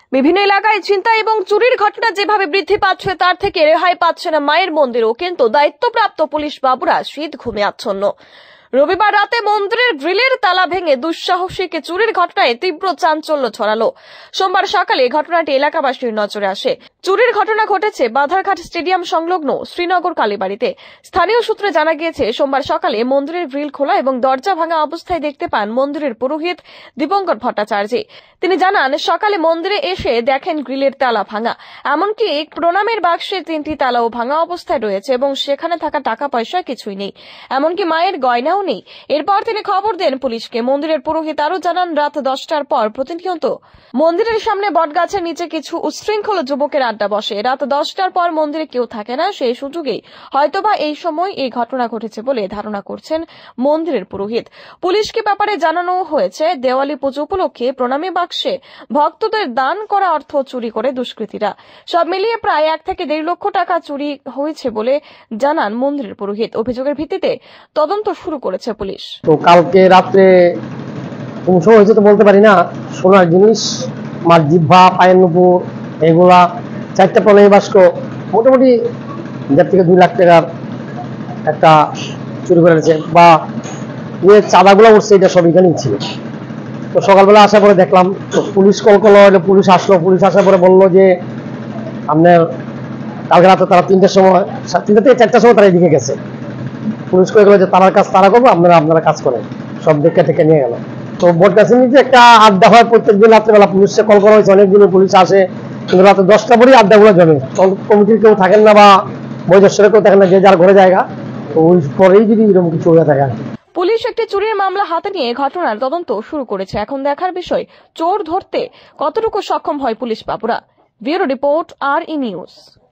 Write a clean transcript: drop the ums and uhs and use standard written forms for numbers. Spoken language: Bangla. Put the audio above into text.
বিভিন্ন এলাকায় ছিনতাই এবং চুরির ঘটনা যেভাবে বৃদ্ধি পাচ্ছে তার থেকে রেহাই পাচ্ছে না মায়ের মন্দিরও, কিন্তু দায়িত্বপ্রাপ্ত পুলিশ বাবুরা শীত ঘুমে আচ্ছন্ন। রবিবার রাতে মন্দিরের গ্রিলের তালা ভেঙে দুঃসাহসিক চুরির ঘটনায় তীব্র চাঞ্চল্য ছড়ালো। সোমবার সকালে ঘটনাটি এলাকাবাসীর নজরে আসে। চুরির ঘটনা ঘটেছে বাধারঘাট স্টেডিয়াম সংলগ্ন শ্রীনগর কালীবাড়িতে। স্থানীয় সূত্রে জানা গিয়েছে, সোমবার সকালে মন্দিরের গ্রিল খোলা এবং দরজা ভাঙা অবস্থায় দেখতে পান মন্দিরের পুরোহিত দীপঙ্কর ভট্টাচার্য। তিনি জানান, সকালে মন্দিরে এসে দেখেন গ্রিলের তালা ভাঙা, এমনকি প্রণামের বাক্সে 3টি তালাও ভাঙা অবস্থায় রয়েছে এবং সেখানে থাকা টাকা পয়সা কিছুই নেই, এমনকি মায়ের গয়নাও নেই। এরপর তিনি খবর দেন পুলিশকে। মন্দিরের পুরোহিত আরো জানান, রাত 10টার পর প্রতিনিয়ত মন্দিরের সামনে বটগাছের নিচে কিছু উচ্ছৃঙ্খল যুবকের আড্ডা বসে। রাত 10টার পর মন্দিরে কেউ থাকে না, সেই সুযোগেই হয়তোবা এই সময় এই ঘটনা ঘটেছে বলে ধারণা করছেন মন্দিরের পুরোহিত। পুলিশকে ব্যাপারে জানানো হয়েছে। দেওয়ালি পুজো উপলক্ষে প্রণামী বাক্সে ভক্তদের দান করা অর্থ চুরি করে দুষ্কৃতীরা। সব মিলিয়ে প্রায় 1 থেকে 1.5 লক্ষ টাকা চুরি হয়েছে বলে জানান মন্দিরের পুরোহিত। অভিযোগের ভিত্তিতে তদন্ত শুরু করেছে পুলিশ। তো কালকে রাত্রে কোন সময় হয়েছে তো বলতে পারি না, সোনার জিনিস, মার জিহ্বা, পায়ের নুপুর, এগুলা 4টা প্রণামী বাক্স, মোটামুটি 1.5 থেকে 2 লাখ টাকার একটা চুরি করে এনেছে। বা চাঁদাগুলো উঠছে, এটা সব এখানেই ছিল। তো সকালবেলা আসার পরে দেখলাম, তো পুলিশ কল করলো, পুলিশ আসলো। পুলিশ আসার পরে বললো যে আপনার কালকে রাতে তারা 3টার সময়, 3টা থেকে 4টার সময় তারা এদিকে গেছে। পুলিশ করে গেলো যে তারার কাজ তারা করবো, আপনারা কাজ করেন। সব দেখে থেকে নিয়ে গেল। তো বটগাছের নিচে একটা আড্ডা হয় প্রত্যেকদিন রাত্রেবেলা। পুলিশে কল করা হয়েছে, অনেকদিন পুলিশ আসে, কিন্তু রাতে 10টা পরেই আড্ডাগুলো জমে। কমিটির কেউ থাকেন না বা বয়োজ্যেষ্ঠরা কেউ থাকেন না, যে যার ঘরে জায়গা, তো ওই পরেই যদি এরকম কিছু হয়ে থাকে। পুলিশ একটি চুরির মামলা হাতে নিয়ে ঘটনার তদন্ত শুরু করেছে। এখন দেখার বিষয়, চোর ধরতে কতটুকু সক্ষম হয় পুলিশ বাবুরা। Bureau report, RE news.